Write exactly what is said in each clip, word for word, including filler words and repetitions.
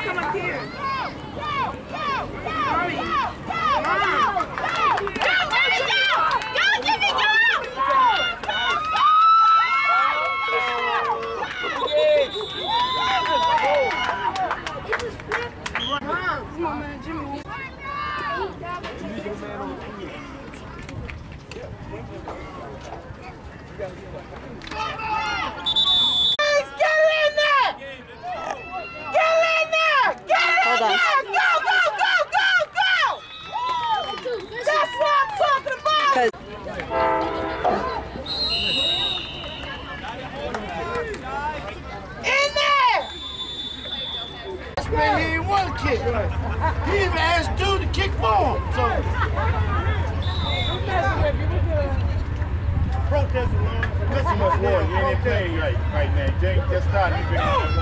come up here. Go, go, go, Mommy. Go, go, go, go. Go, Jimmy, go. Go, Jimmy, go. Go, go, go. Come on, man, Jimmy. Hold on. Go, go, go, go, go! That's what I'm talking about! In there! Man, he ain't want to kick. He even asked dude to kick for him. So. Protest. This is much more. You ain't playing right, right now. Jake just started. Hit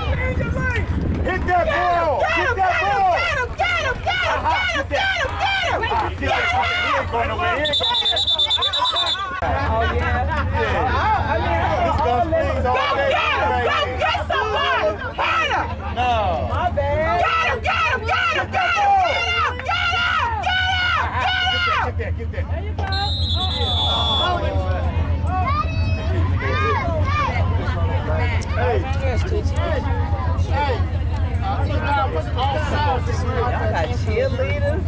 that ball! Get him, Hit that get ball! him, get him, get him, get him, get him, get him! He ain't going nowhere. He ain't going Oh, yeah. This gun springs all Go day. get him! Go get somebody! Hit him! No. My bad. Get him! Get him! Get him! Get him! Get him! Get him! Get that! Get that! There you go. Hey. Hey. Y'all got cheerleaders.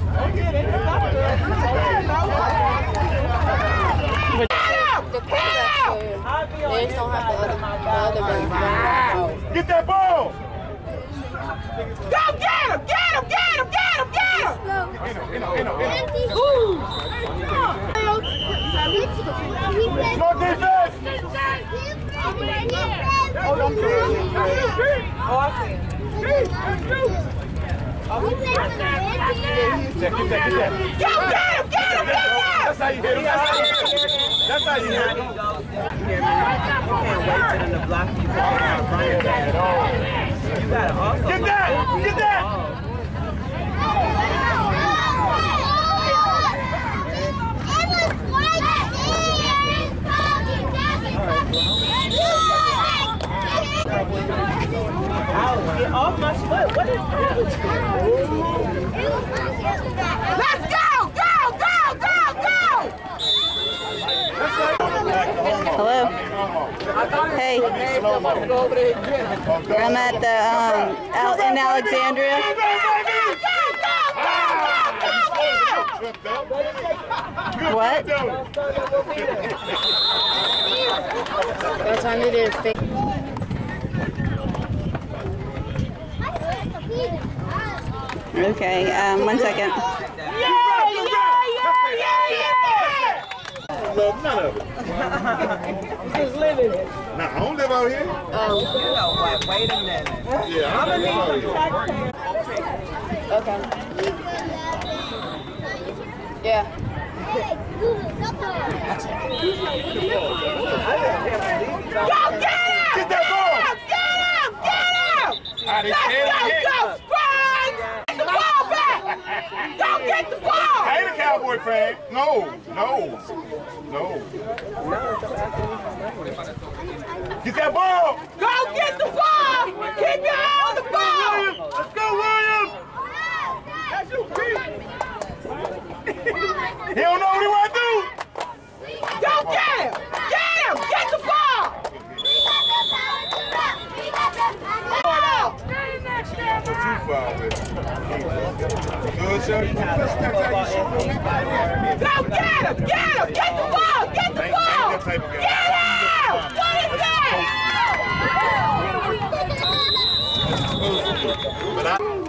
They just don't have the other, the other baby. Get that ball! Go get him! Get him! Get him! Get him! Get him! No defense! Oh, I'm sorry. Oh, I see him. Get that, get that, get that. Go get him! Get him! Get him! That's how you hit him. That's how you hit him. That's how you hit him. You can't wait for them to block you because you're not running back at all. You gotta also Get that! Get that! Get off my foot. What is that? Let's go! Go! Go! Go! Go! Hello. Hey. I'm at the um out in Alexandria. What? What time it is? Okay, um, one second. Yeah! Yeah! Yeah! Yeah! Yeah! Love none of it. Just living it. Nah, I don't live out here. Oh, you know what? Wait a minute. Yeah, I'm gonna need some Okay. Yeah. Go get him! Get that ball! Get him! Get him! Ah, they Let's scared go, to hit. go, Sprung! Get the ball back! Go get the ball! I ain't a Cowboy fan. No, no, no. Get that ball! Go get the ball! Keep your eye on the ball! Let's go, Williams! That's you, Pete. He don't know what he want to do. Go get him! Get him! Get the ball! Too far with it. Good shot. Go get him! Get him! Get the ball! Get the ball! Get him! What is that? But I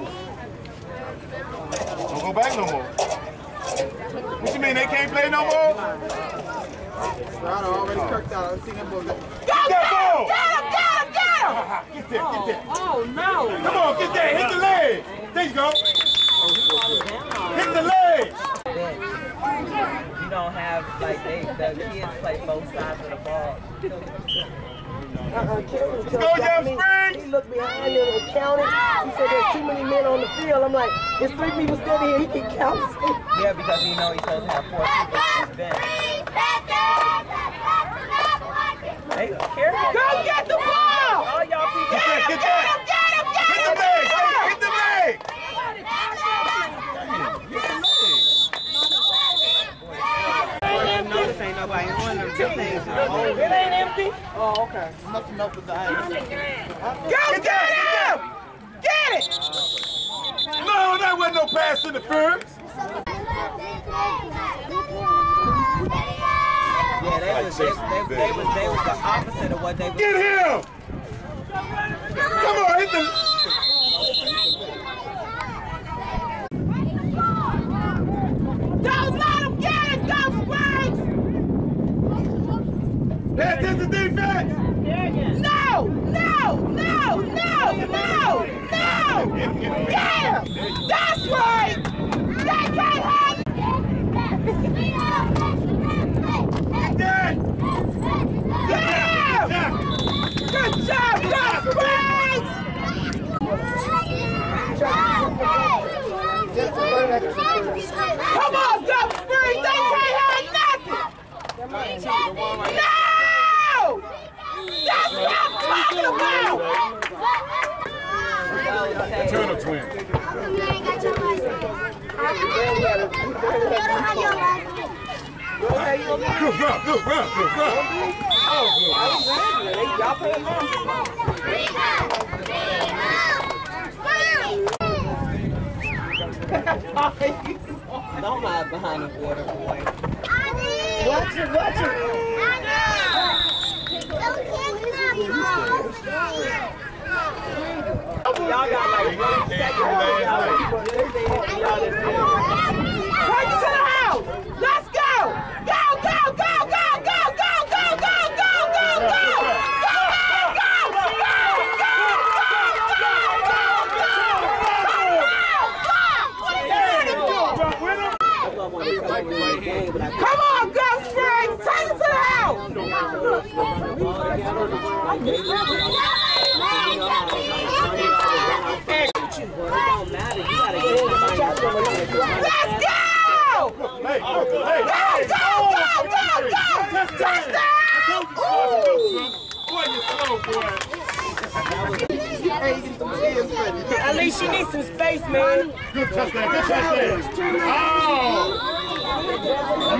don't go back no more. What you mean they can't play no more? Rado already kirked out. I've seen him move. Go get him! Get him! Get him! Get him! Get that, get that. Oh, no. Come on, get that. Hit the leg. There you go. Hit the leg. You don't have, like, they, the kids play both sides of the ball. Uh-uh, Kelly Let's go, Young Spring. He looked behind him and counted. He said there's too many men on the field. I'm like, there's three people standing here. He can count. Yeah, because you know he's supposed to have four people on his bench. Hey, careful. Go get the ball! All y'all people. Get that, get that. Get him! Get him! Hit the Get him! leg. Hit the leg. It ain't empty. Oh, okay. Nothing up with the ice. Go get him! Get it! No, that wasn't no pass interference. Yeah, they was, they, they, they was, they was the opposite of what they was. Get him! Come on, hit the... Don't let him get it! Go Springs! Pay attention, defense! No! No! No! No! No! No! Get him! That's right! They can't have it! Dead! Get him! Good job, Go Springs! Come on, Go Springs! They can't have nothing! No! That's what I'm talking about! Turtle twin. Good run, good run, good run. Oh, Don't hide behind the water, boy. Watch it, watch it! Y'all got like one second. Take it to the house! Let's go! Go, go, go, go, go, go, go, go, go, go, go! Come on, Go Springs! Take it to the house! Let's go! Hey, hey, Go, go, go, go, go! Touchdown! boy, you slow, boy. At least she needs some space, man. Good touchdown, good touchdown. Oh!